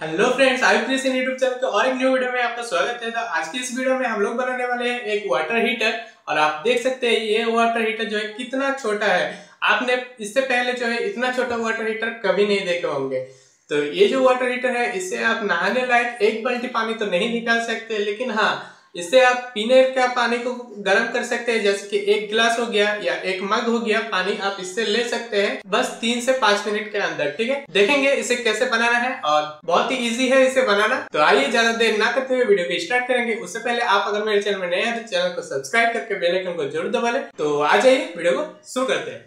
Hello friends, I please in YouTube channel के और एक न्यू वीडियो में आपका स्वागत है। तो आज की इस वीडियो में हम लोग बनाने वाले हैं एक वाटर हीटर। और आप देख सकते हैं ये वाटर हीटर जो है कितना छोटा है। आपने इससे पहले जो है इतना छोटा वाटर हीटर कभी नहीं देखे होंगे। तो ये जो वाटर हीटर है इससे आप नहाने लायक एक बाल्टी पानी तो नहीं निकाल सकते, लेकिन हाँ इससे आप पीने का पानी को गर्म कर सकते हैं। जैसे कि एक गिलास हो गया या एक मग हो गया, पानी आप इससे ले सकते हैं बस 3 से 5 मिनट के अंदर। ठीक है, देखेंगे इसे कैसे बनाना है और बहुत ही इजी है इसे बनाना। तो आइए ज्यादा देर ना करते हुए वीडियो को स्टार्ट करेंगे। उससे पहले आप अगर मेरे चैनल में नए हैं तो चैनल को सब्सक्राइब करके बेल आइकन को जरूर दबा लें। तो आ जाइए वीडियो को शुरू करते हैं।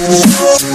है।